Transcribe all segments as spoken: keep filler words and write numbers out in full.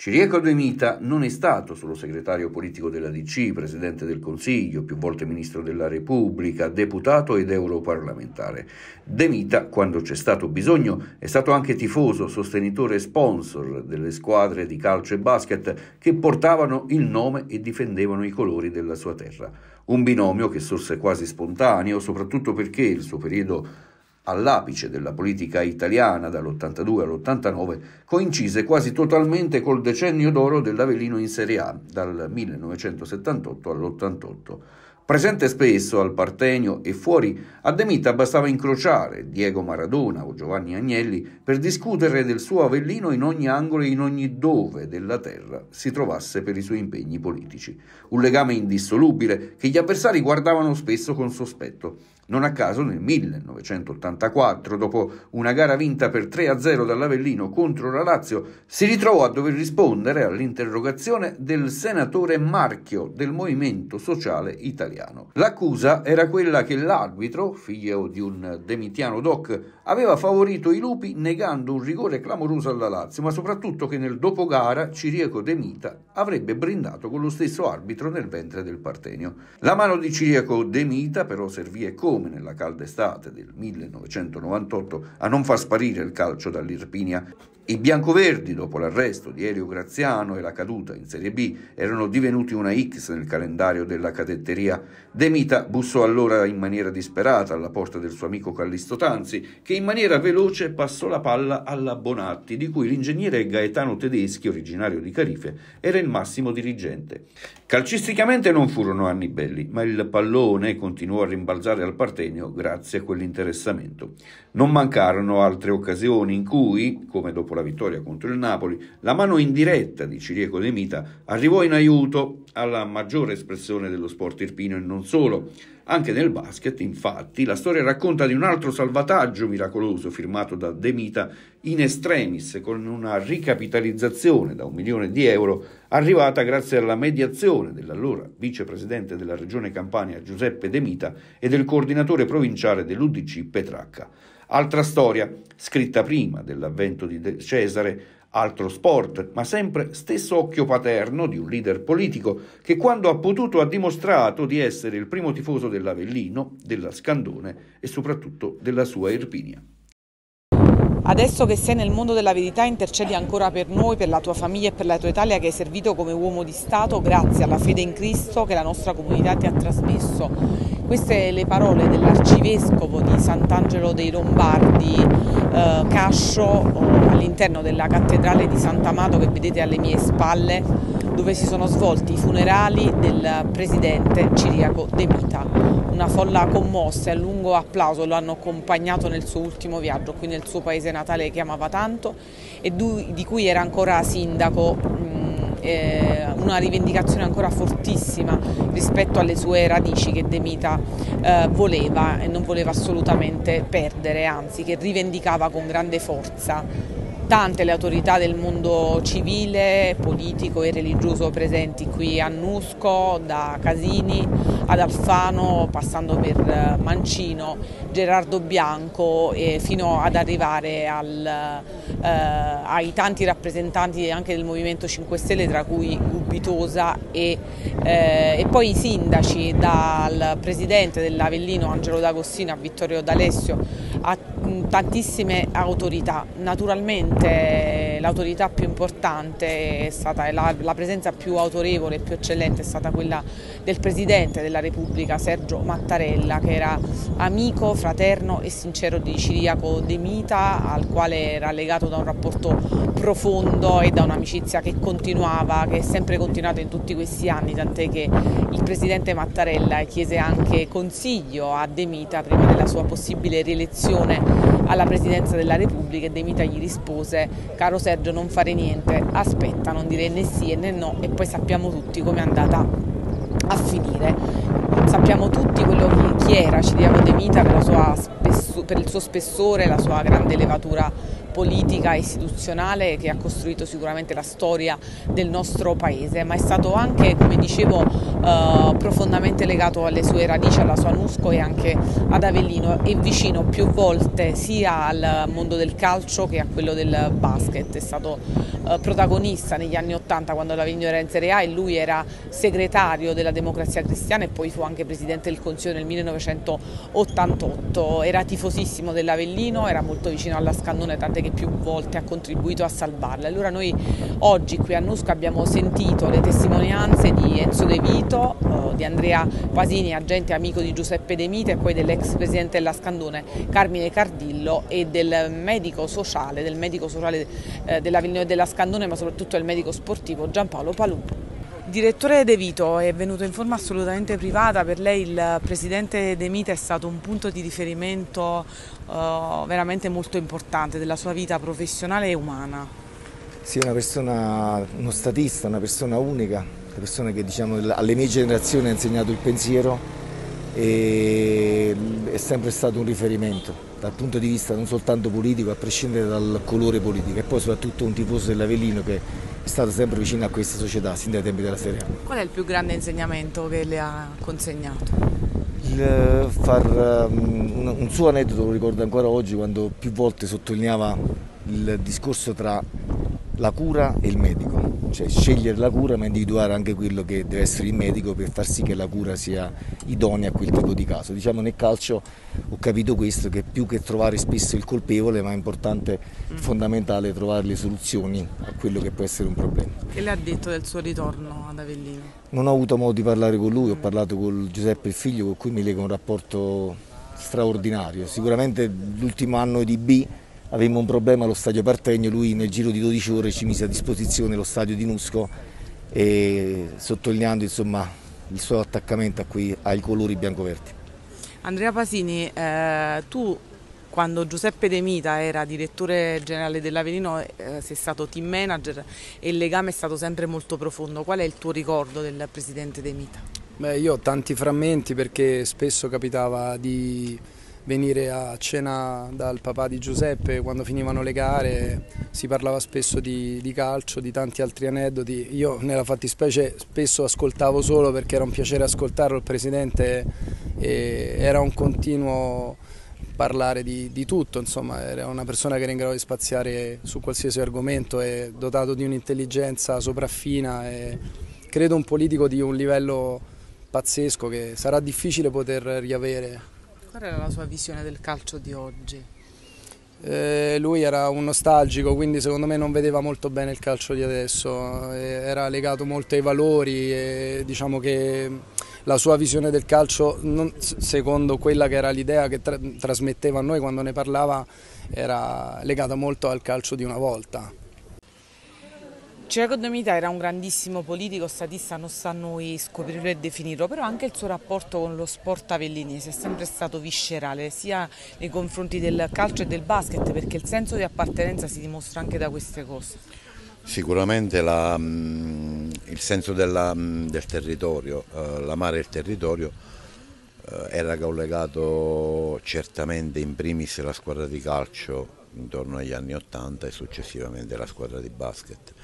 Ciriaco De Mita non è stato solo segretario politico della D C, presidente del Consiglio, più volte ministro della Repubblica, deputato ed europarlamentare. De Mita, quando c'è stato bisogno, è stato anche tifoso, sostenitore e sponsor delle squadre di calcio e basket che portavano il nome e difendevano i colori della sua terra. Un binomio che sorse quasi spontaneo, soprattutto perché il suo periodo all'apice della politica italiana dall'ottantadue all'ottantanove coincise quasi totalmente col decennio d'oro dell'Avellino in Serie A, dal millenovecentosettantotto all'ottantotto. Presente spesso al Partenio e fuori, a De Mita bastava incrociare Diego Maradona o Giovanni Agnelli per discutere del suo Avellino in ogni angolo e in ogni dove della terra si trovasse per i suoi impegni politici. Un legame indissolubile che gli avversari guardavano spesso con sospetto. Non a caso nel millenovecentottantaquattro, dopo una gara vinta per tre a zero dall'Avellino contro la Lazio, si ritrovò a dover rispondere all'interrogazione del senatore Marchio del Movimento Sociale Italiano. L'accusa era quella che l'arbitro, figlio di un demitiano doc, aveva favorito i lupi negando un rigore clamoroso alla Lazio, ma soprattutto che nel dopogara Ciriaco De Mita avrebbe brindato con lo stesso arbitro nel ventre del Partenio. La mano di Ciriaco De Mita però servì e come nella calda estate del millenovecentonovantotto a non far sparire il calcio dall'Irpinia. I biancoverdi, dopo l'arresto di Elio Graziano e la caduta in Serie B, erano divenuti una X nel calendario della cadetteria. De Mita bussò allora in maniera disperata alla porta del suo amico Callisto Tanzi, che in maniera veloce passò la palla alla Bonatti, di cui l'ingegnere Gaetano Tedeschi, originario di Carife, era il massimo dirigente. Calcisticamente non furono anni belli, ma il pallone continuò a rimbalzare al Partenio grazie a quell'interessamento. Non mancarono altre occasioni in cui, come dopo la vittoria contro il Napoli, la mano indiretta di Ciriaco De Mita arrivò in aiuto alla maggiore espressione dello sport irpino e non solo. Anche nel basket, infatti, la storia racconta di un altro salvataggio miracoloso firmato da De Mita in extremis con una ricapitalizzazione da un milione di euro arrivata grazie alla mediazione dell'allora vicepresidente della Regione Campania Giuseppe De Mita e del coordinatore provinciale dell'U D C Petracca. Altra storia, scritta prima dell'avvento di De Cesare, altro sport, ma sempre stesso occhio paterno di un leader politico che quando ha potuto ha dimostrato di essere il primo tifoso dell'Avellino, della Scandone e soprattutto della sua Irpinia. Adesso che sei nel mondo della verità intercedi ancora per noi, per la tua famiglia e per la tua Italia che hai servito come uomo di Stato grazie alla fede in Cristo che la nostra comunità ti ha trasmesso. Queste le parole dell'arcivescovo di Sant'Angelo dei Lombardi, eh, Cascio, all'interno della cattedrale di Sant'Amato che vedete alle mie spalle, dove si sono svolti i funerali del presidente Ciriaco De Mita. Una folla commossa e a lungo applauso lo hanno accompagnato nel suo ultimo viaggio qui nel suo paese natale che amava tanto e di cui era ancora sindaco, eh, una rivendicazione ancora fortissima rispetto alle sue radici che De Mita eh, voleva e non voleva assolutamente perdere, anzi che rivendicava con grande forza. Tante le autorità del mondo civile, politico e religioso presenti qui a Nusco, da Casini ad Alfano, passando per Mancino, Gerardo Bianco e fino ad arrivare al, eh, ai tanti rappresentanti anche del Movimento cinque Stelle, tra cui Gubitosa e, eh, e poi i sindaci, dal presidente dell'Avellino Angelo D'Agostino a Vittorio D'Alessio, a tantissime autorità. Naturalmente l'autorità più importante è stata la, la presenza più autorevole e più eccellente è stata quella del Presidente della Repubblica Sergio Mattarella, che era amico, fraterno e sincero di Ciriaco De Mita, al quale era legato da un rapporto profondo e da un'amicizia che continuava, che è sempre continuata in tutti questi anni, tant'è che il Presidente Mattarella chiese anche consiglio a De Mita prima della sua possibile rielezione alla Presidenza della Repubblica e De Mita gli rispose: caro Sergio, non fare niente, aspetta, non dire né sì né no, e poi sappiamo tutti come è andata a finire. Sappiamo tutti quello che, chi era Ciriaco De Mita per, la sua per il suo spessore, la sua grande levatura politica e istituzionale che ha costruito sicuramente la storia del nostro paese, ma è stato anche, come dicevo, eh, profondamente legato alle sue radici, alla sua Nusco e anche ad Avellino, e vicino più volte sia al mondo del calcio che a quello del basket. È stato eh, protagonista negli anni Ottanta quando l'Avellino era in Serie A e lui era segretario della Democrazia Cristiana e poi fu anche presidente del Consiglio nel millenovecentottantotto. Era tifosissimo dell'Avellino, era molto vicino alla Scandone, tant'è che più volte ha contribuito a salvarla. Allora noi oggi qui a Nusco abbiamo sentito le testimonianze di Enzo De Vito, eh, di Andrea Pasini, agente amico di Giuseppe De Mita, e poi dell'ex presidente della Scandone Carmine Cardillo, e del medico sociale, del medico sociale eh, dell'Avellino e della Scandone, ma soprattutto del medico sportivo Giampaolo Palù. Direttore De Vito, è venuto in forma assolutamente privata, per lei il presidente De Mita è stato un punto di riferimento uh, veramente molto importante della sua vita professionale e umana. Sì, è una persona, uno statista, una persona unica, una persona che diciamo, alle mie generazioni ha insegnato il pensiero e è sempre stato un riferimento dal punto di vista non soltanto politico, a prescindere dal colore politico, e poi soprattutto un tifoso dell'Avellino che è stato sempre vicino a questa società sin dai tempi della Serie A. Qual è il più grande insegnamento che le ha consegnato? Il far, um, un suo aneddoto lo ricordo ancora oggi, quando più volte sottolineava il discorso tra la cura e il medico, cioè scegliere la cura ma individuare anche quello che deve essere il medico per far sì che la cura sia idonea a quel tipo di caso. Diciamo, nel calcio ho capito questo, che più che trovare spesso il colpevole, ma è importante, mm. fondamentale trovare le soluzioni a quello che può essere un problema. Che le ha detto del suo ritorno ad Avellino? Non ho avuto modo di parlare con lui, ho parlato con Giuseppe il figlio, con cui mi lega un rapporto straordinario. Sicuramente l'ultimo anno di B avevamo un problema allo stadio Partegno, lui nel giro di dodici ore ci mise a disposizione lo stadio di Nusco, e sottolineando insomma il suo attaccamento a quei, ai colori biancoverdi. Andrea Pasini, eh, tu quando Giuseppe De Mita era direttore generale dell'Avellino eh, sei stato team manager e il legame è stato sempre molto profondo. Qual è il tuo ricordo del presidente De Mita? Beh, io ho tanti frammenti, perché spesso capitava di venire a cena dal papà di Giuseppe quando finivano le gare, si parlava spesso di, di calcio, di tanti altri aneddoti. Io nella fattispecie spesso ascoltavo solo perché era un piacere ascoltarlo, il presidente, e era un continuo parlare di, di tutto, insomma era una persona che era in grado di spaziare su qualsiasi argomento, e dotato di un'intelligenza sopraffina, e credo un politico di un livello pazzesco che sarà difficile poter riavere. Qual era la sua visione del calcio di oggi? Eh, lui era un nostalgico, quindi secondo me non vedeva molto bene il calcio di adesso, eh, era legato molto ai valori, e diciamo che la sua visione del calcio, non, secondo quella che era l'idea che tra, trasmetteva a noi quando ne parlava, era legata molto al calcio di una volta. Giacomo De Mita era un grandissimo politico, statista, non sta a noi scoprirlo e definirlo, però anche il suo rapporto con lo sport avellinese è sempre stato viscerale, sia nei confronti del calcio e del basket, perché il senso di appartenenza si dimostra anche da queste cose. Sicuramente la, il senso della, del territorio, l'amare il territorio, era collegato certamente in primis alla squadra di calcio intorno agli anni Ottanta e successivamente alla squadra di basket.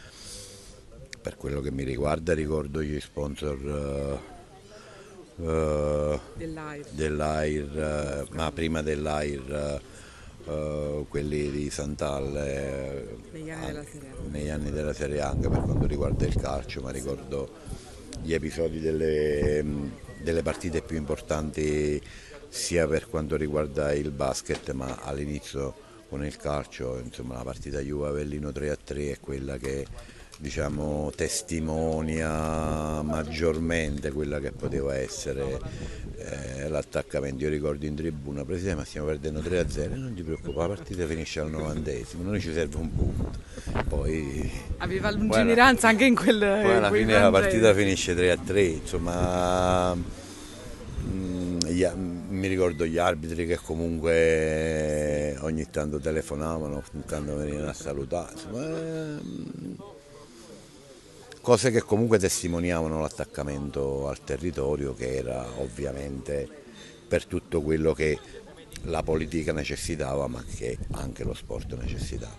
Per quello che mi riguarda ricordo gli sponsor uh, uh, dell'Air, uh, ma prima dell'Air uh, quelli di Santalle negli anni, della Serie A. negli anni della Serie A, anche per quanto riguarda il calcio, ma ricordo gli episodi delle, delle partite più importanti sia per quanto riguarda il basket, ma all'inizio con il calcio, insomma la partita Juve Avellino tre a tre è quella che diciamo testimonia maggiormente quella che poteva essere eh, l'attaccamento. Io ricordo in tribuna: Presidente, ma stiamo perdendo tre a zero, non ti preoccupare, la partita finisce al novantesimo, noi ci serve un punto. Poi aveva lungimiranza anche in quel poi alla fine la partita finisce tre a tre, insomma mh, gli, mi ricordo gli arbitri che comunque ogni tanto telefonavano, ogni tanto venivano a salutare, insomma, eh, cose che comunque testimoniavano l'attaccamento al territorio, che era ovviamente per tutto quello che la politica necessitava, ma che anche lo sport necessitava.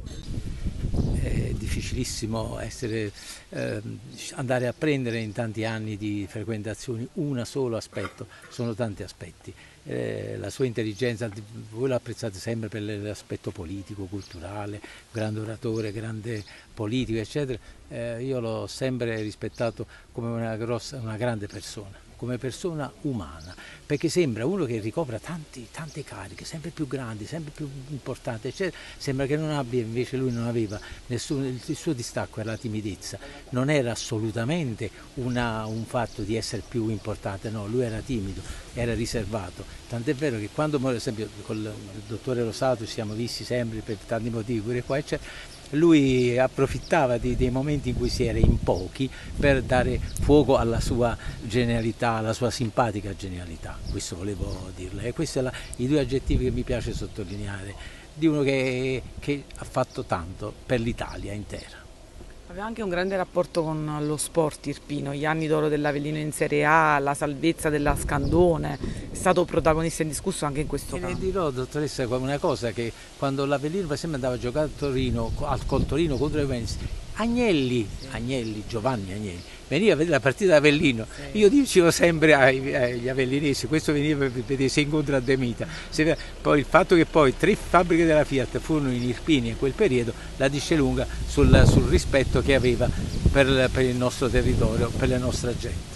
È difficilissimo essere, eh, andare a prendere in tanti anni di frequentazioni un solo aspetto, sono tanti aspetti. Eh, la sua intelligenza, voi l'apprezzate sempre per l'aspetto politico, culturale, grande oratore, grande politico, eccetera. Eh, io l'ho sempre rispettato come una, grossa, una grande persona, come persona umana, perché sembra uno che ricopra tanti, tante cariche, sempre più grandi, sempre più importanti, eccetera. Sembra che non abbia, invece lui non aveva nessun, il suo distacco era la timidezza, non era assolutamente una, un fatto di essere più importante, no, lui era timido, era riservato, tant'è vero che quando, per esempio, con il dottore Rosato ci siamo visti sempre per tanti motivi, pure qua, eccetera, lui approfittava di, dei momenti in cui si era in pochi per dare fuoco alla sua genialità, alla sua simpatica genialità, questo volevo dirle. E questi sono i due aggettivi che mi piace sottolineare di uno che, che ha fatto tanto per l'Italia intera. Aveva anche un grande rapporto con lo sport Irpino, gli anni d'oro dell'Avellino in Serie A, la salvezza della Scandone, è stato protagonista indiscusso anche in questo e caso. Le dirò, dottoressa, una cosa, che quando l'Avellino per esempio andava a giocare a Torino, col Torino contro il Venezia, Agnelli, Agnelli, Giovanni Agnelli, veniva a vedere la partita d'Avellino. Sì. Io dicevo sempre ai, agli avellinesi, questo veniva per vedere se incontra a De Mita. Se, poi il fatto che poi tre fabbriche della Fiat furono in Irpini in quel periodo la dice lunga sul, sul rispetto che aveva per, per il nostro territorio, per la nostra gente.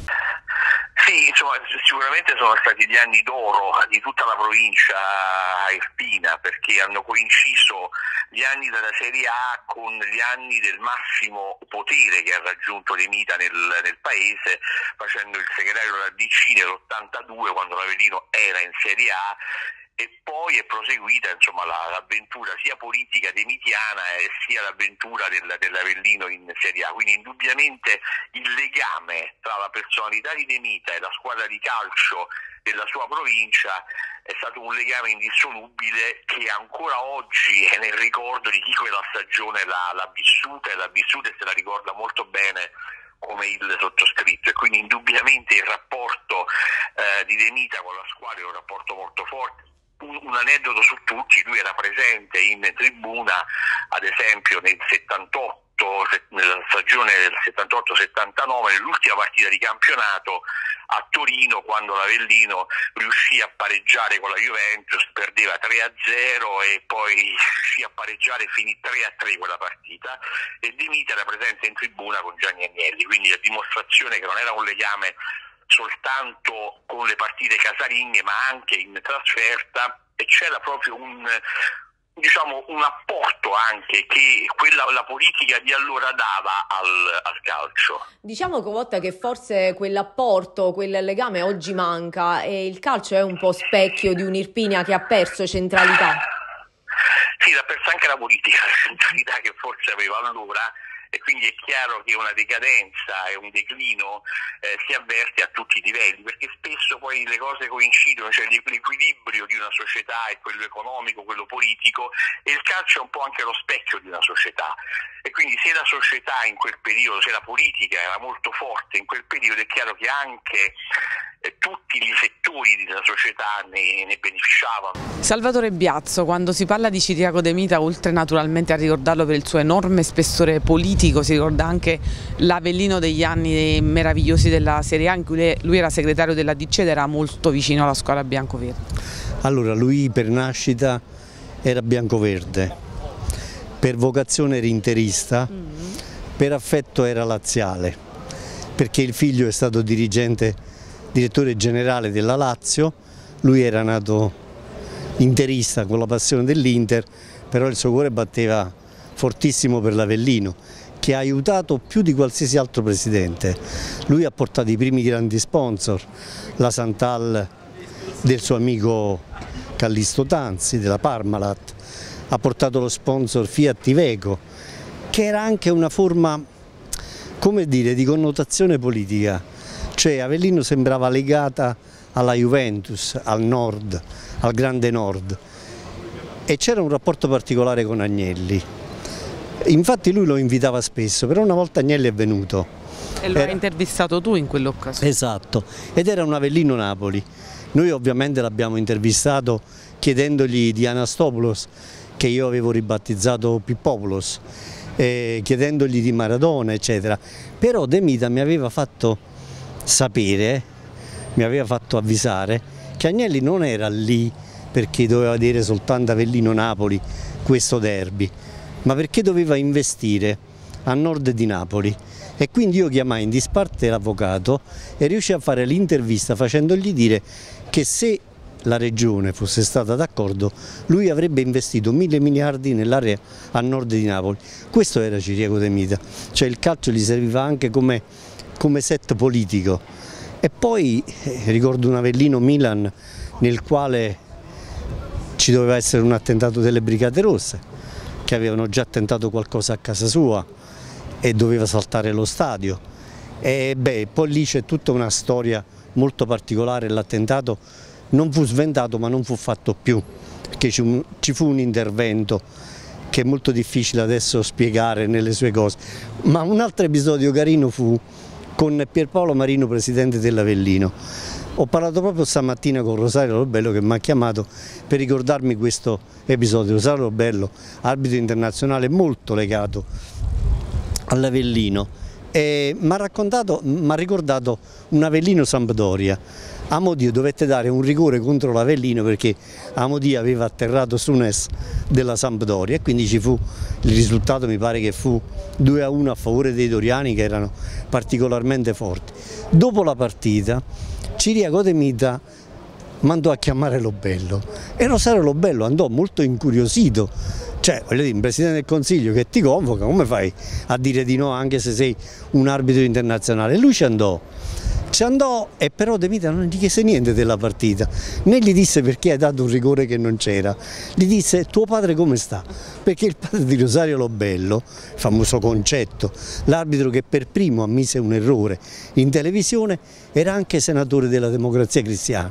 Sì, insomma, sicuramente sono stati gli anni d'oro di tutta la provincia irpina, perché hanno coinciso gli anni della Serie A con gli anni del massimo potere che ha raggiunto De Mita nel, nel paese, facendo il segretario della D C nell'ottantadue, quando l'Avellino era in Serie A, e poi è proseguita insomma l'avventura sia politica demitiana e sia l'avventura del, dell'Avellino in Serie A. Quindi indubbiamente il legame tra la personalità di De Mita e la squadra di calcio della sua provincia è stato un legame indissolubile che ancora oggi è nel ricordo di chi quella stagione l'ha, l'ha vissuta e l'ha vissuta e se la ricorda molto bene come il sottoscritto, e quindi indubbiamente il rapporto eh, di De Mita con la squadra è un rapporto molto forte. Un, un aneddoto su tutti: lui era presente in tribuna ad esempio nel settantotto, nella stagione del settantotto settantanove, nell'ultima partita di campionato a Torino, quando l'Avellino riuscì a pareggiare con la Juventus, perdeva tre a zero e poi riuscì a pareggiare, finì tre a tre quella partita, e De Mita era presente in tribuna con Gianni Agnelli, quindi a dimostrazione che non era un legame soltanto con le partite casalinghe ma anche in trasferta, e c'era proprio un, diciamo, un apporto anche che quella, la politica di allora dava al, al calcio. Diciamo, Covotta, che forse quell'apporto, quel legame oggi manca, e il calcio è un po' specchio di un'Irpinia che ha perso centralità. Sì, l'ha persa anche la politica, la centralità che forse aveva allora, e quindi è chiaro che una decadenza e un declino eh, si avverte a tutti i livelli, perché spesso poi le cose coincidono, cioè l'equilibrio di una società è quello economico, quello politico, e il calcio è un po' anche lo specchio di una società, e quindi se la società in quel periodo, se la politica era molto forte in quel periodo, è chiaro che anche eh, tutti i settori della società ne, ne beneficiavano. Salvatore Biazzo, quando si parla di Ciriaco De Mita, oltre naturalmente a ricordarlo per il suo enorme spessore politico, si ricorda anche l'Avellino degli anni meravigliosi della Serie A, in cui lui era segretario della D C ed era molto vicino alla squadra biancoverde. Allora, lui per nascita era biancoverde, per vocazione era interista, mm-hmm. per affetto era laziale, perché il figlio è stato dirigente, direttore generale della Lazio, lui era nato interista con la passione dell'Inter, però il suo cuore batteva fortissimo per l'Avellino, che ha aiutato più di qualsiasi altro presidente. Lui ha portato i primi grandi sponsor, la Santal del suo amico Callisto Tanzi, della Parmalat, ha portato lo sponsor Fiat Iveco, che era anche una forma, come dire, di connotazione politica, cioè Avellino sembrava legata alla Juventus, al nord, al grande nord, e c'era un rapporto particolare con Agnelli. Infatti lui lo invitava spesso, però una volta Agnelli è venuto. E lo hai intervistato tu in quell'occasione. Esatto, ed era un Avellino Napoli, Noi ovviamente l'abbiamo intervistato chiedendogli di Anastopoulos, che io avevo ribattezzato Pippopoulos, eh, chiedendogli di Maradona, eccetera. Però De Mita mi aveva fatto sapere, mi aveva fatto avvisare che Agnelli non era lì perché doveva vedere soltanto Avellino-Napoli questo derby, ma perché doveva investire a nord di Napoli. E quindi io chiamai in disparte l'avvocato e riuscii a fare l'intervista facendogli dire che se la regione fosse stata d'accordo lui avrebbe investito mille miliardi nell'area a nord di Napoli. Questo era Ciriaco De Mita, cioè il calcio gli serviva anche come, come set politico. E poi eh, ricordo un Avellino-Milan nel quale ci doveva essere un attentato delle Brigate Rosse, che avevano già tentato qualcosa a casa sua e doveva saltare lo stadio. E beh, poi lì c'è tutta una storia molto particolare, l'attentato non fu sventato ma non fu fatto più, perché ci fu un intervento che è molto difficile adesso spiegare nelle sue cose. Ma un altro episodio carino fu con Pierpaolo Marino, presidente dell'Avellino. Ho parlato proprio stamattina con Rosario Lobello che mi ha chiamato per ricordarmi questo episodio. Rosario Lobello, arbitro internazionale molto legato all'Avellino, e mi ha raccontato, mi ha ricordato un Avellino-Sampdoria. Amodio dovette dare un rigore contro l'Avellino perché Amodio aveva atterrato Sunes della Sampdoria e quindi ci fu il risultato, mi pare che fu due a uno a favore dei doriani, che erano particolarmente forti. Dopo la partita Ciriaco De Mita mandò a chiamare Lobello e Rosario Lobello andò molto incuriosito, cioè voglio dire, un Presidente del Consiglio che ti convoca, come fai a dire di no anche se sei un arbitro internazionale? Lui ci andò. Ci andò e però De Mita non gli chiese niente della partita, né gli disse perché hai dato un rigore che non c'era, gli disse tuo padre come sta, perché il padre di Rosario Lobello, famoso Concetto, l'arbitro che per primo ammise un errore in televisione, era anche senatore della Democrazia Cristiana.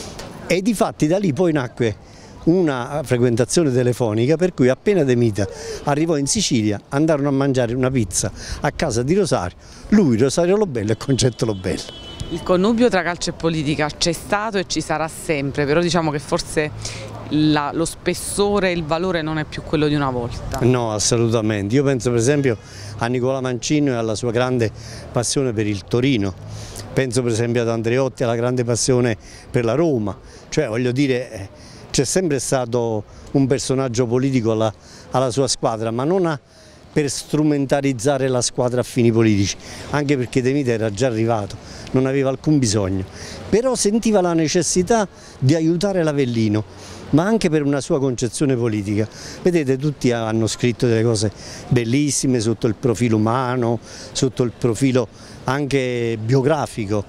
E difatti da lì poi nacque una frequentazione telefonica per cui appena De Mita arrivò in Sicilia andarono a mangiare una pizza a casa di Rosario, lui, Rosario Lobello e Concetto Lobello. Il connubio tra calcio e politica c'è stato e ci sarà sempre, però diciamo che forse la, lo spessore e il valore non è più quello di una volta. No, assolutamente. Io penso per esempio a Nicola Mancino e alla sua grande passione per il Torino, penso per esempio ad Andreotti, alla grande passione per la Roma, cioè voglio dire c'è sempre stato un personaggio politico alla, alla sua squadra, ma non a, per strumentalizzare la squadra a fini politici, anche perché De Mita era già arrivato, non aveva alcun bisogno, però sentiva la necessità di aiutare l'Avellino, ma anche per una sua concezione politica. Vedete, tutti hanno scritto delle cose bellissime sotto il profilo umano, sotto il profilo anche biografico.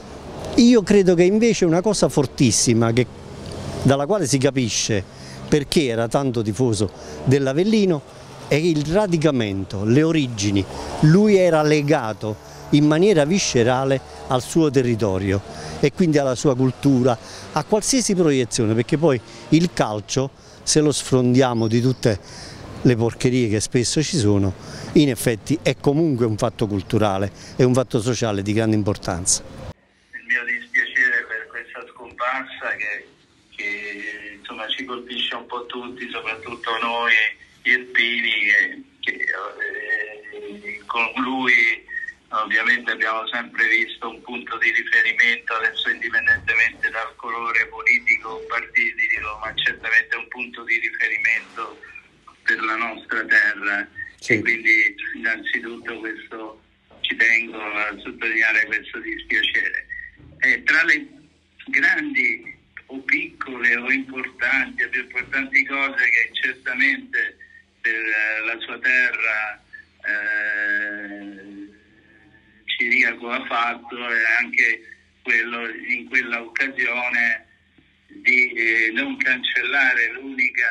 Io credo che invece una cosa fortissima, che, dalla quale si capisce perché era tanto tifoso dell'Avellino, è il radicamento, le origini. Lui era legato in maniera viscerale al suo territorio e quindi alla sua cultura, a qualsiasi proiezione, perché poi il calcio, se lo sfrondiamo di tutte le porcherie che spesso ci sono, in effetti è comunque un fatto culturale, è un fatto sociale di grande importanza. Il mio dispiacere per questa scomparsa che, che insomma, ci colpisce un po' tutti, soprattutto noi irpini, che, che eh, con lui ovviamente abbiamo sempre visto un punto di riferimento, adesso indipendentemente dal colore politico o partitico, ma certamente un punto di riferimento per la nostra terra. Sì. E quindi innanzitutto questo ci tengo a sottolineare questo dispiacere. E tra le grandi o piccole o importanti o più importanti cose che certamente per la sua terra eh, Ciriaco ha fatto è anche quello in quella occasione di eh, non cancellare l'unica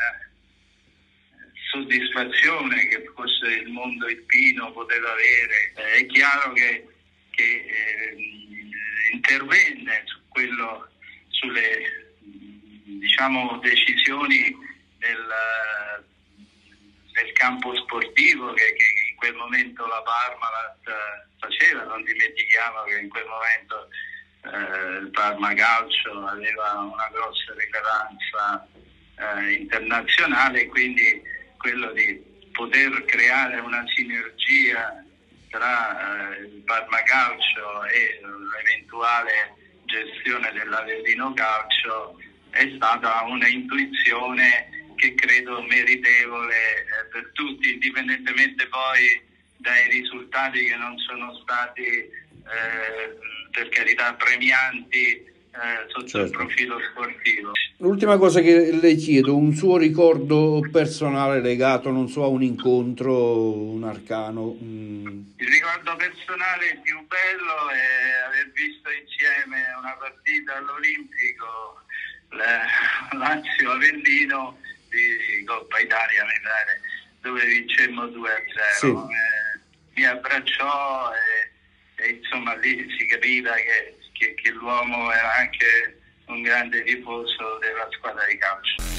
soddisfazione che forse il mondo irpino poteva avere. Eh, è chiaro che, che eh, intervenne su quello, sulle diciamo decisioni del, del campo sportivo che, che in quel momento la Parmalat faceva. Non dimentichiamo che in quel momento eh, il Parma Calcio aveva una grossa rilevanza eh, internazionale, quindi quello di poter creare una sinergia tra eh, il Parma Calcio e l'eventuale gestione dell'Avellino Calcio è stata una intuizione che credo meritevole eh, per tutti, indipendentemente poi dai risultati che non sono stati eh, per carità premianti eh, sotto certo. il profilo sportivo. L'ultima cosa che le chiedo, un suo ricordo personale legato, non so, a un incontro, un arcano. Mm. Il ricordo personale più bello è aver visto insieme una partita all'Olimpico, Lazio-Avellino di Coppa Italia, mi pare, dove vincemmo due a zero. Sì. Eh, mi abbracciò e, e insomma lì si capiva che, che, che l'uomo era anche un grande tifoso della squadra di calcio.